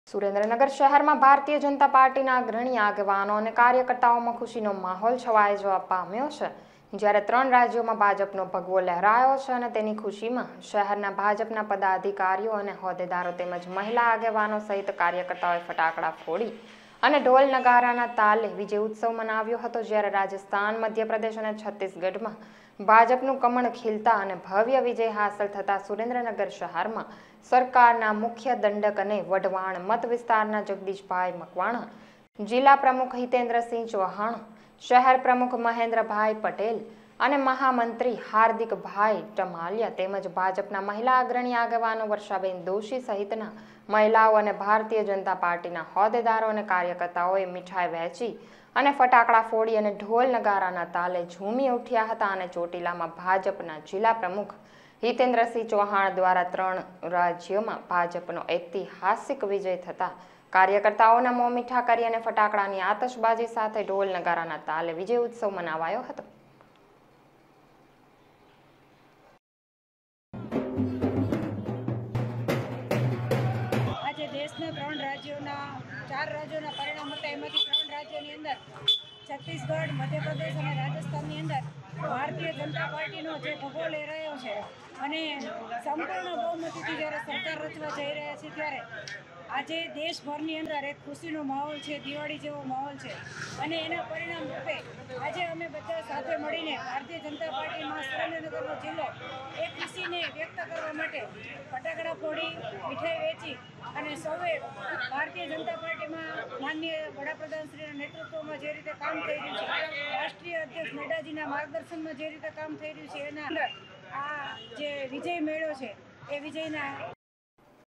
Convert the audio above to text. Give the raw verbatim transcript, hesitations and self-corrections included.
સુરેન્દ્રનગર શહેરમાં ભારતીય જનતા પાર્ટીના અગ્રણી આગેવાનો અને કાર્યકર્તાઓમાં ખુશીનો માહોલ છવાઈ જવા પામ્યો છે, જ્યારે ત્રણ રાજ્યોમાં ભાજપનો ભગવો લહેરાયો છે અને તેની ખુશીમાં શહેરના ભાજપના પદાધિકારીઓ અને હોદ્દેદારો તેમજ મહિલા આગેવાનો સહિત કાર્યકર્તાઓએ ફટાકડા ફોડી અને ઢોલ નગારાના તાલે વિજય ઉત્સવ મનાવ્યો હતો। જ્યારે રાજસ્થાન, મધ્યપ્રદેશ અને છત્તીસગઢમાં ભાજપનું કમળ ખીલતા અને ભવ્ય વિજય હાંસલ થતા સુરેન્દ્રનગર શહેરમાં સરકારના મુખ્ય દંડક અને વઢવાણ મત વિસ્તારના જગદીશભાઈ મકવાણા, જિલ્લા પ્રમુખ હિતેન્દ્રસિંહ ચૌહાણ, શહેર પ્રમુખ મહેન્દ્રભાઈ પટેલ અને મહામંત્રી હાર્દિકભાઈ ટમાલિયા તેમજ ભાજપના મહિલા અગ્રણી આગેવાનો વર્ષાબેન દોશી સહિતના મહિલાઓ અને ભારતીય જનતા પાર્ટીના હોદ્દેદારો અને કાર્યકર્તાઓએ મીઠાઈ વહેંચી અને ફટાકડા ફોડી અને ઢોલ નગારાના તાલે ઝૂમી ઉઠ્યા હતા અને ચોટીલામાં ભાજપના જિલ્લા પ્રમુખ હિતેન્દ્રસિંહ ચૌહાણ દ્વારા ત્રણ રાજ્યોમાં ભાજપનો ઐતિહાસિક વિજય થતા કાર્યકર્તાઓના મોં મીઠા કરી અને ફટાકડાની આતશબાજી સાથે ઢોલ નગારાના તાલે વિજય ઉત્સવ મનાવાયો હતો। આજે દેશના ત્રણ રાજ્યોના ચાર રાજ્યોના પરિણામ હતા, એમાંથી ત્રણ રાજ્યોની અંદર છત્તીસગઢ, મધ્યપ્રદેશ અને રાજસ્થાનની અંદર ભારતીય જનતા પાર્ટીનો જે ભગવો લહેરાયો છે અને સંપૂર્ણ બહુમતીથી જ્યારે સરકાર રચવા જઈ રહ્યા છે, ત્યારે આજે દેશભરની અંદર એક ખુશીનો માહોલ છે, દિવાળી જેવો માહોલ છે અને એના પરિણામ રૂપે આજે અમે બધા સાથે મળીને ભારતીય જનતા પાર્ટીમાં સુરેન્દ્રનગરનો જિલ્લો એ ખુશીને વ્યક્ત કરવા માટે ફટાકડા ફોડી, મીઠાઈ વેચી અને સૌએ ભારતીય જનતા પાર્ટીમાં માનનીય વડાપ્રધાનશ્રીના નેતૃત્વમાં જે રીતે કામ થઈ રહ્યું છે, રાષ્ટ્રીય અધ્યક્ષ નડ્ડાજીના માર્ગદર્શનમાં જે રીતે કામ થઈ રહ્યું છે, એના અંદર આ જે વિજય મેળ્યો છે એ વિજયના